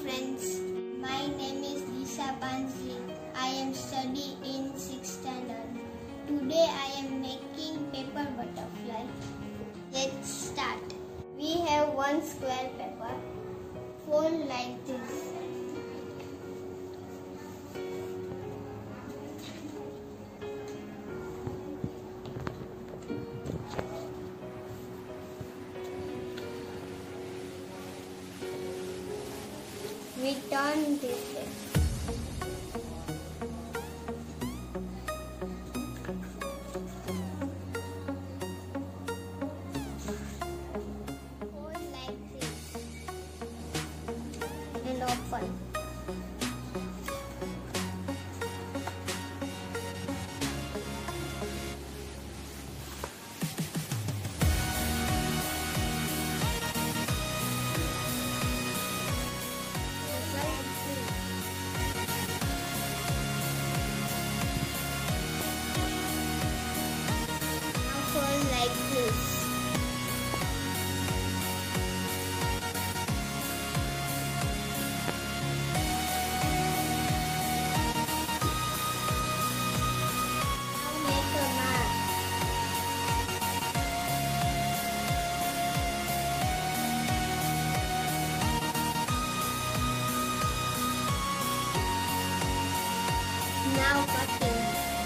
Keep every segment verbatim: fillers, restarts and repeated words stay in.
friends, my name is Disha Pansli. I am studying in sixth standard. Today I am making paper butterfly. Let's start. We have one square paper, fold like this. We turn this way. Fold like this and open. Fold like this. Now make a mark. Now cutting.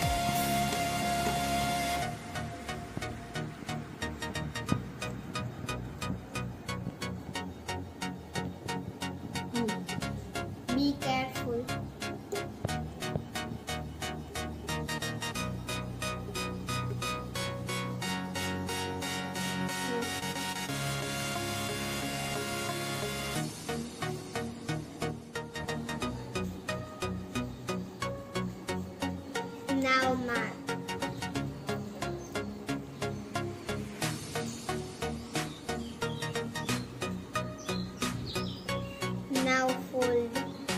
Be careful. Now mark. Now fold.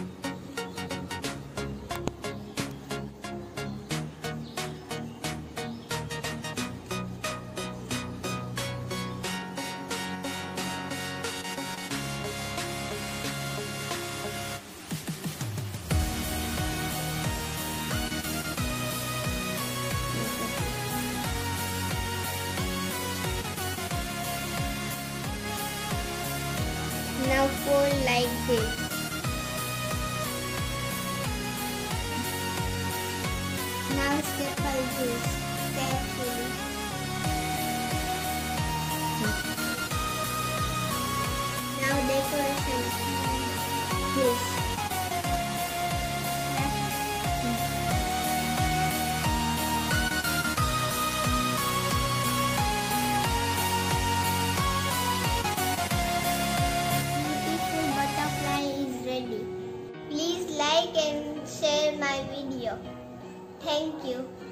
Now fold like this. Now staple this carefully. Now decoration this. Please like and share my video. Thank you.